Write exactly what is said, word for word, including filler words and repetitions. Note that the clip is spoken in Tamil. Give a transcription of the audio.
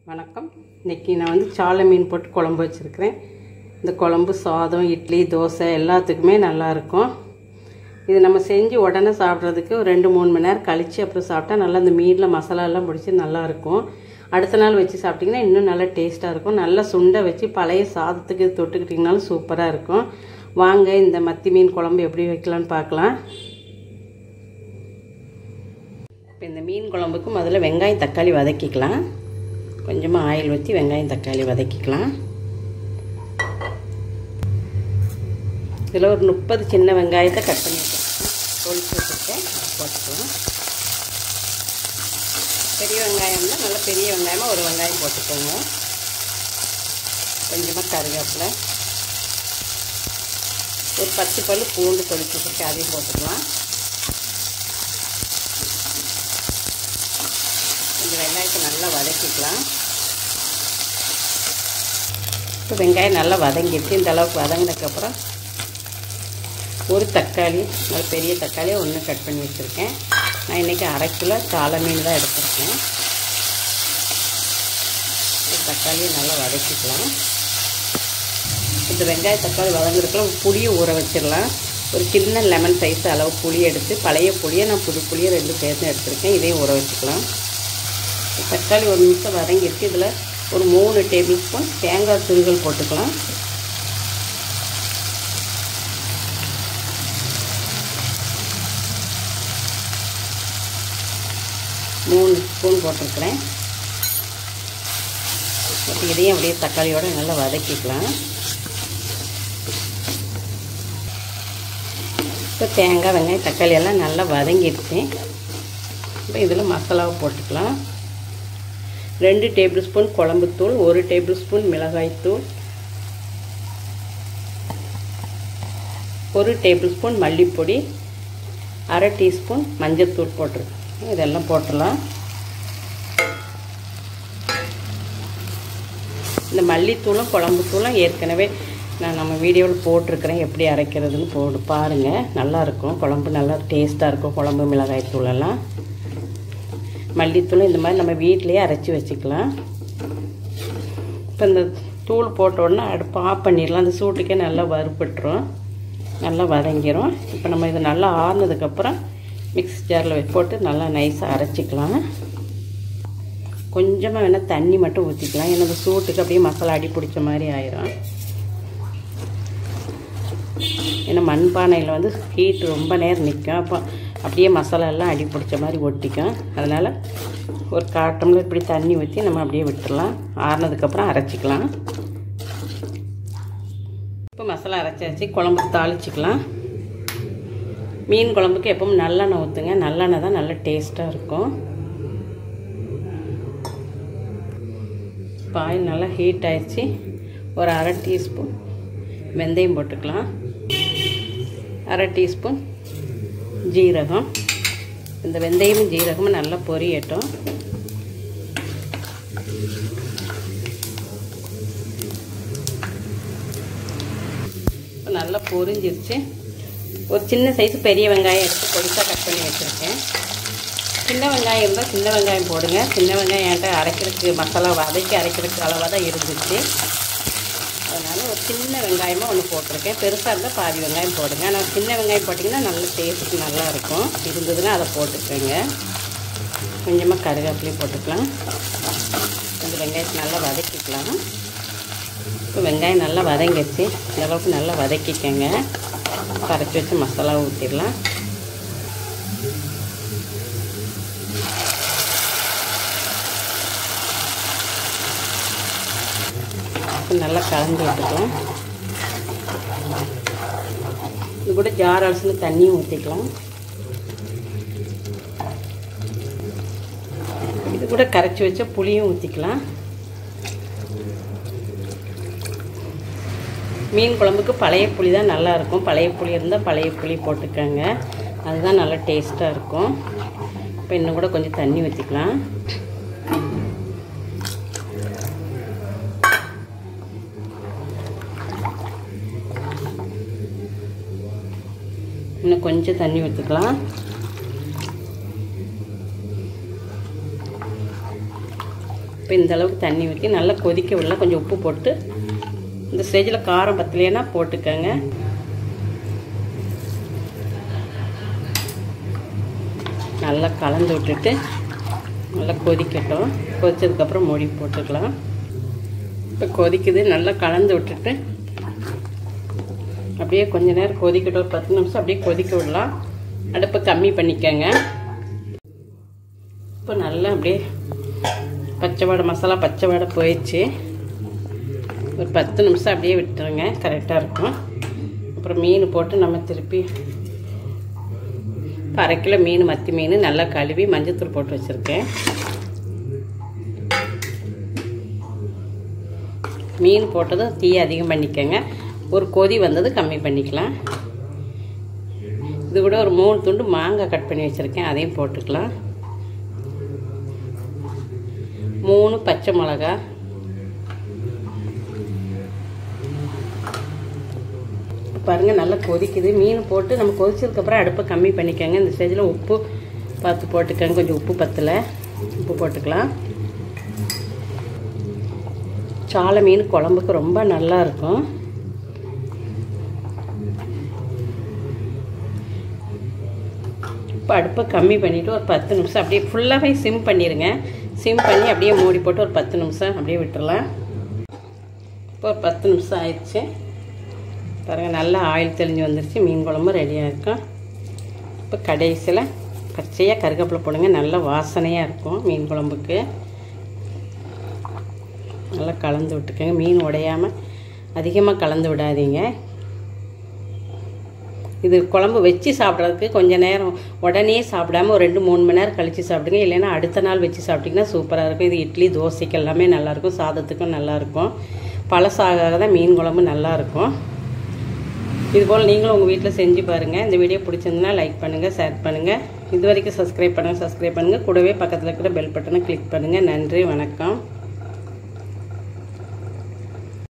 வணக்கம். இன்றைக்கி நான் வந்து சாலை மீன் போட்டு குழம்பு வச்சுருக்கிறேன். இந்த குழம்பு சாதம், இட்லி, தோசை எல்லாத்துக்குமே நல்லாயிருக்கும். இது நம்ம செஞ்சு உடனே சாப்பிட்றதுக்கு ஒரு ரெண்டு மூணு மணி நேரம் கழித்து அப்புறம் சாப்பிட்டா நல்லா இந்த மீனில் மசாலாலாம் பிடிச்சி நல்லாயிருக்கும். அடுத்த நாள் வச்சு சாப்பிட்டிங்கன்னா இன்னும் நல்லா டேஸ்ட்டாக இருக்கும். நல்லா சுண்டை வச்சு பழைய சாதத்துக்கு தொட்டுக்கிட்டிங்கனாலும் சூப்பராக இருக்கும். வாங்க இந்த மத்தி மீன் குழம்பு எப்படி வைக்கலான்னு பார்க்கலாம். இப்போ இந்த மீன் குழம்புக்கு முதல்ல வெங்காயம் தக்காளி வதக்கிக்கலாம். கொஞ்சமாக ஆயில் ஊற்றி வெங்காயம் தக்காளி வதக்கிக்கலாம். இதில் ஒரு முப்பது சின்ன வெங்காயத்தை கட் பண்ணி வச்சுருக்கேன், தொளிச்சு வச்சுருக்கேன், போட்டுக்கலாம். பெரிய வெங்காயம்னா நல்லா பெரிய வெங்காயமாக ஒரு வெங்காயம் போட்டுக்கோங்க. கொஞ்சமாக கருவேப்பிலை, ஒரு பத்து பல் பூண்டு தொளிச்சு வச்சுருக்கேன், அதையும் போட்டுக்கலாம். இந்த வெங்காயத்தை நல்லா வதக்கிக்கலாம். இப்போ வெங்காயம் நல்லா வதங்கிடுச்சு. இந்த அளவுக்கு வதங்கினதுக்கப்புறம் ஒரு தக்காளி, நல்ல பெரிய தக்காளியை ஒன்று கட் பண்ணி வச்சுருக்கேன். நான் இன்றைக்கி அரை கிலோ சாலை மீன் தான் எடுத்துருக்கேன். இந்த தக்காளியை நல்லா வதக்கிக்கலாம். இந்த வெங்காய தக்காளி வதங்குறதுக்குள்ள புளியை ஊற வச்சிடலாம். ஒரு சின்ன லெமன் சைஸ் அளவு புளி எடுத்து, பழைய புளியை நான் புது புளியை ரெண்டு சேர்த்து எடுத்துருக்கேன், இதையும் ஊற வச்சுக்கலாம். தக்காளி ஒரு நிமிஷம் வதங்கிடுச்சு. இதில் ஒரு மூணு டேபிள் ஸ்பூன் தேங்காய் துருகல் போட்டுக்கலாம். மூணு ஸ்பூன் போட்டிருக்கிறேன். இதையும் அப்படியே தக்காளியோடு நல்லா வதக்கிக்கலாம். இப்போ தேங்காய் வெங்காயம் தக்காளி எல்லாம் நல்லா வதங்கிடுச்சு. இப்போ இதில் மசாலாவை போட்டுக்கலாம். ரெண்டு டேபிள் ஸ்பூன் குழம்புத்தூள், ஒரு டேபிள் ஸ்பூன் மிளகாய்த்தூள், ஒரு டேபிள் ஸ்பூன் மல்லிப்பொடி, அரை டீஸ்பூன் மஞ்சள்தூள் போட்டிருக்கேன். இதெல்லாம் போட்டுடலாம். இந்த மல்லித்தூளும் குழம்புத்தூளும் ஏற்கனவே நான் நம்ம வீடியோவில் போட்டிருக்கிறேன், எப்படி அரைக்கிறதுன்னு போட்டு பாருங்கள். நல்லாயிருக்கும் குழம்பு, நல்லா டேஸ்ட்டாக இருக்கும். குழம்பு மிளகாய்த்தூளெல்லாம், மல்லித்தூள் இந்த மாதிரி நம்ம வீட்டிலையே அரைச்சி வச்சுக்கலாம். இப்போ இந்த தூள் போட்ட உடனே அடுப்பு ஆஃப் பண்ணிடலாம். அந்த சூட்டுக்கே நல்லா வறுபட்டுரும், நல்லா வதங்கிடும். இப்போ நம்ம இது நல்லா ஆறுனதுக்கப்புறம் மிக்ஸி ஜாரில் போட்டு நல்லா நைஸாக அரைச்சிக்கலாம். கொஞ்சமாக வேணால் தண்ணி மட்டும் ஊற்றிக்கலாம், ஏன்னா அந்த சூட்டுக்கு அப்படியே மசாலா அடி பிடிச்ச மாதிரி ஆயிரும். ஏன்னா மண்பானையில் வந்து ஹீட் ரொம்ப நேரம் நிற்கும், அப்போ அப்படியே மசாலா எல்லாம் அடி பிடிச்ச மாதிரி ஒட்டிக்கும். அதனால் ஒரு காட்டம்ல இப்படி தண்ணி ஊற்றி நம்ம அப்படியே விட்டுடலாம். ஆறுனதுக்கப்புறம் அரைச்சிக்கலாம். இப்போ மசாலா அரைச்சாச்சு. குழம்புக்கு தாளிச்சிக்கலாம். மீன் குழம்புக்கு எப்பவும் நல்லெண்ணெய் ஊற்றுங்க, நல்லெண்ணெய் தான் நல்லா டேஸ்ட்டாக இருக்கும். இப்போ ஆயில் நல்லா ஹீட் ஆயிடுச்சு. ஒரு அரை டீஸ்பூன் வெந்தயம் போட்டுக்கலாம், அரை டீஸ்பூன் ஜீரகம். இந்த வெந்தயமும் ஜீரகமும் நல்லா பொரியட்டும். நல்லா பொரிஞ்சிருச்சு. ஒரு சின்ன சைஸ் பெரிய வெங்காயம் எடுத்து பொடிசாக கட் பண்ணி வச்சுருக்கேன். சின்ன வெங்காயம் இருந்தால் சின்ன வெங்காயம் போடுங்க. சின்ன வெங்காயம் என்கிட்ட அரைக்கிறதுக்கு மசாலா வதக்கி அரைக்கிறதுக்கு அளவாக தான் இருந்துச்சு, அதனால் ஒரு சின்ன வெங்காயமாக ஒன்று போட்டிருக்கேன். பெருசாக இருந்தால் பாதி வெங்காயம் போடுங்க. ஆனால் சின்ன வெங்காயம் போட்டிங்கன்னா நல்ல டேஸ்ட்டு நல்லாயிருக்கும். இருந்ததுன்னா அதை போட்டுக்கோங்க. கொஞ்சமாக கருவேப்பிலையும் போட்டுக்கலாம். அந்த வெங்காயத்தை நல்லா வதக்கிக்கலாம். இப்போ வெங்காயம் நல்லா வதங்கிடுச்சு. இந்த அளவுக்கு நல்லா வதக்கிக்கோங்க. கரைச்சி வச்சு மசாலா ஊற்றிடலாம். நல்லா கலந்து விட்டுக்கலாம். இது கூட ஜார் அலசின தண்ணியும் ஊற்றிக்கலாம். இது கூட கரைச்சி வச்ச புளியும் ஊற்றிக்கலாம். மீன் குழம்புக்கு பழைய புளி தான் நல்லாயிருக்கும். பழைய புளி இருந்தால் பழைய புளி போட்டுக்கோங்க, அதுதான் நல்லா டேஸ்ட்டாக இருக்கும். இப்போ இன்னும் கூட கொஞ்சம் தண்ணி ஊற்றிக்கலாம். இன்னும் கொஞ்சம் தண்ணி ஊற்றிக்கலாம். இப்போ இந்த அளவுக்கு தண்ணி ஊற்றி நல்லா கொதிக்க விடல. கொஞ்சம் உப்பு போட்டு இந்த ஸ்டேஜில் காரம் பத்தலைன்னா போட்டுக்கோங்க. நல்லா கலந்து விட்டுட்டு நல்லா கொதிக்கட்டும். கொதிச்சதுக்கப்புறம் மூடி போட்டுக்கலாம். இப்போ கொதிக்குது, நல்லா கலந்து விட்டுட்டு அப்படியே கொஞ்ச நேரம் கொதிக்கட்டும். ஒரு பத்து நிமிஷம் அப்படியே கொதிக்க விடலாம். அடுப்பை கம்மி பண்ணிக்கோங்க. இப்போ நல்லா அப்படியே பச்சை வடை மசாலா பச்சை வடை போயிடுச்சு. ஒரு பத்து நிமிஷம் அப்படியே விட்டுருங்க, கரெக்டாக இருக்கும். அப்புறம் மீன் போட்டு நம்ம திருப்பி அரை கிலோ மீன் மத்தி மீன் நல்லா கழுவி மஞ்சத்தூள் போட்டு வச்சுருக்கேன். மீன் போட்டதும் தீ அதிகம் பண்ணிக்கோங்க. ஒரு கொதி வந்தது கம்மி பண்ணிக்கலாம். இது கூட ஒரு மூணு துண்டு மாங்காய் கட் பண்ணி வச்சுருக்கேன், அதையும் போட்டுக்கலாம். மூணு பச்சை மிளகா, பாருங்கள் நல்லா கொதிக்குது. மீன் போட்டு நம்ம கொதிச்சதுக்கப்புறம் அடுப்பை கம்மி பண்ணிக்கோங்க. இந்த ஸ்டேஜில் உப்பு பார்த்து போட்டுக்கோங்க. கொஞ்சம் உப்பு பத்தலை, உப்பு போட்டுக்கலாம். சாலை மீன் குழம்புக்கு ரொம்ப நல்லா இருக்கும். இப்போ அடுப்பை கம்மி பண்ணிவிட்டு ஒரு பத்து நிமிஷம் அப்படியே ஃபுல்லாகவே சிம் பண்ணிடுங்க. சிம் பண்ணி அப்படியே மூடி போட்டு ஒரு பத்து நிமிஷம் அப்படியே விட்டுடலாம். இப்போ ஒரு பத்து நிமிஷம் ஆயிடுச்சு. பாருங்கள் நல்லா ஆயில் தெளிஞ்சு வந்துருச்சு. மீன் குழம்பு ரெடியாக இருக்கும். இப்போ கடைசியில் பச்சையாக கருவேப்பிலை போடுங்க, நல்லா வாசனையாக இருக்கும் மீன் குழம்புக்கு. நல்லா கலந்து விட்டுக்கோங்க. மீன் உடையாமல் அதிகமாக கலந்து விடாதீங்க. இது குழம்பு வச்சு சாப்பிட்றதுக்கு கொஞ்சம் நேரம் உடனே சாப்பிடாமல் ஒரு ரெண்டு மூணு மணி நேரம் கழித்து சாப்பிடுங்க. இல்லைன்னா அடுத்த நாள் வச்சு சாப்பிட்டிங்கன்னா சூப்பராக இருக்கும். இது இட்லி தோசைக்கு எல்லாமே நல்லாயிருக்கும், சாதத்துக்கும் நல்லாயிருக்கும். பழசாக தான் மீன் குழம்பு நல்லாயிருக்கும். இதுபோல் நீங்களும் உங்கள் வீட்டில் செஞ்சு பாருங்கள். இந்த வீடியோ பிடிச்சிருந்தனா லைக் பண்ணுங்கள், ஷேர் பண்ணுங்கள். இது வரைக்கும் சப்ஸ்கிரைப் பண்ணுங்கள் சப்ஸ்கிரைப் பண்ணுங்கள் கூடவே பக்கத்தில் இருக்கிற பெல் பட்டனை கிளிக் பண்ணுங்கள். நன்றி, வணக்கம்.